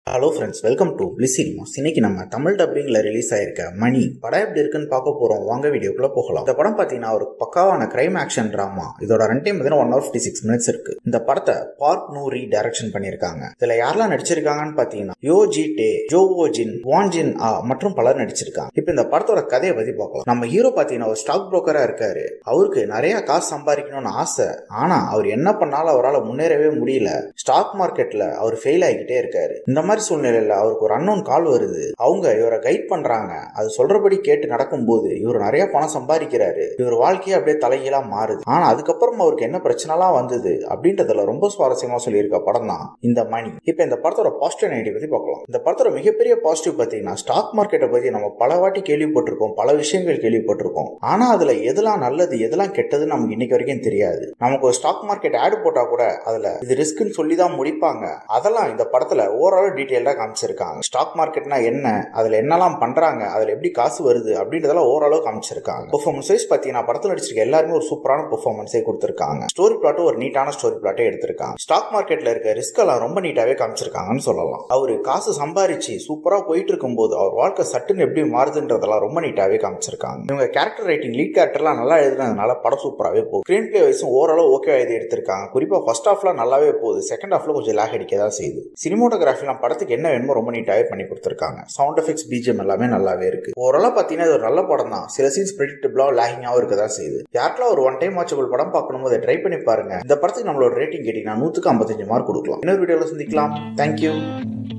Hello friends, welcome to bliss cinemas. இன்னைக்கு நம்ம Tamil டப்பிங்ல release ஆயிருக்க மணி படம் எப்படி இருக்குன்னு பார்க்க போறோம். வாங்க வீடியோக்குள்ள போகலாம். இந்த படம் பாத்தீங்கன்னா ஒரு பக்காவான கிரைம் ஆக்ஷன் டிராமா. இதோட ரன் டைம் 1:56 இருக்கு. இந்த படத்தை பார்க் நூரி டைரக்ஷன் பண்ணிருக்காங்க. இதுல யாரெல்லாம் நடிச்சிருக்காங்கன்னு பாத்தீங்கன்னா யோ ஜி டே, ஜோ ஓ ஜின், வான் ஜின் ஆ மற்றும் பலர் நடிச்சிருக்காங்க. இப்ப இந்த படத்தோட கதையை பத்தி பார்க்கலாம். நம்ம ஹீரோ பாத்தீங்கன்னா ஒரு ஸ்டாக் புரோக்கரா இருக்காரு. அவருக்கு நிறைய காசு சம்பாதிக்கணும்னு ஆசை. ஆனா அவர் என்ன பண்ணாலும் அவரால் முன்னேறவே முடியல. ஸ்டாக் மார்க்கெட்ல அவர் ஃபெயில் ஆகிக்கிட்டே இருக்காரு. இந்த மாதிரி சூழ்நிலையில அவருக்கு ஒரு அன்னோன் கால் வருது. அவங்க இவரை கைட் பண்றாங்க. அது சொல்றபடி கேட்டு நடக்கும்போது இவர் நிறைய பணம் சம்பாதிக்கிறாரு. இவர் வாழ்க்கையே அப்படியே தலைகீழா மாறுது. ஆனா அதுக்கப்புறம் அவருக்கு என்ன பிரச்சனைலாம் வந்தது அப்படின்றதுல ரொம்ப சுவாரஸ்யமா சொல்லியிருக்க படம் தான் இந்த மணி. இப்ப இந்த படத்தோட பாசிட்டிவ் நெகட்டிவ் பத்தி பார்க்கலாம். இந்த படத்தோட மிகப்பெரிய பாசிட்டிவ் பாத்தீங்கன்னா ஸ்டாக் மார்க்கெட்டை பத்தி நம்ம பல வாட்டி கேள்விப்பட்டிருக்கோம், பல விஷயங்கள் கேள்விப்பட்டிருக்கோம். ஆனா அதுல எதெல்லாம் நல்லது எதெல்லாம் கெட்டதுன்னு நமக்கு இன்னைக்கு வரைக்கும் தெரியாது. நமக்கு ஒரு ஸ்டாக் மார்க்கெட் ஆட் போட்டா கூட அதுல இது ரிஸ்க்னு சொல்லி தான் முடிப்பாங்க. அதெல்லாம் இந்த படத்துல ஓவரால் டீடைலா காமிச்சிருக்காங்க. ஸ்டாக் மார்க்கெட்னா என்ன, அதுல என்னெல்லாம் பண்றாங்க, அதுல எப்படி காசு வருது அப்படின்றதெல்லாம் ஓரளவு காமிச்சிருக்காங்க. பெர்ஃபார்மன்ஸ் வைஸ் பாத்தீங்கன்னா படத்துல நடிச்சிருக்க எல்லாருமே ஒரு சூப்பரான பெர்ஃபார்மன்ஸே கொடுத்திருக்காங்க. ஸ்டோரி பிளாட்டும் ஒரு நீட்டான ஸ்டோரி பிளாட்டே எடுத்திருக்காங்க. ஸ்டாக் மார்க்கெட்ல இருக்க ரிஸ்க் எல்லாம் ரொம்ப நீட்டாவே காமிச்சிருக்காங்கன்னு சொல்லலாம். அவரு காசு சம்பாரிச்சு சூப்பரா போயிட்டு இருக்கும் போது அவர் வாழ்க்கை சட்டுன்னு எப்படி மாறுதுன்றதெல்லாம் ரொம்ப நீட்டாவே காமிச்சிருக்காங்க. இவங்க கேரக்டர் ரைட்டிங், லீட் கேரக்டர்லாம் நல்லா எழுதுனதுனால படம் சூப்பராகவே போகுது. ஸ்கிரீன் பிளே வைஸும் ஓரளவு ஓகே எழுதி எடுத்திருக்காங்க. குறிப்பா ஃபர்ஸ்ட் ஹாஃப்ல நல்லாவே போகுது, செகண்ட் ஹாஃப்ல கொஞ்சம் லேக் அடிக்க தான் செய்யுது. சினிமோட்டோகிராஃபிலாம் படத்துக்கு என்ன வேணுமோ ரொம்ப நீட்டாவே பண்ணி கொடுத்திருக்காங்க. சவுண்ட் எஃபெக்ட்ஸ், பிஜிஎம் எல்லாமே நல்லாவே இருக்கு. ஓரளவு பாத்தீங்கன்னா இது ஒரு நல்ல படம் தான். சில சீன்ஸ் பிரெடிக்டபிளா லேகிங்காவும் இருக்கதான் செய்யுது. யாருக்கெல்லாம் ஒரு ஒன் டைம் வாட்சபிள் படம் பார்க்கணும் அதை ட்ரை பண்ணி பாருங்க. இந்த படத்துக்கு நம்மளோட ரேட்டிங் கேட்டீங்கன்னா 100க்கு 55 மார்க் கொடுக்கலாம். இன்னொரு வீடியோல சந்திக்கலாம். தேங்க்யூ.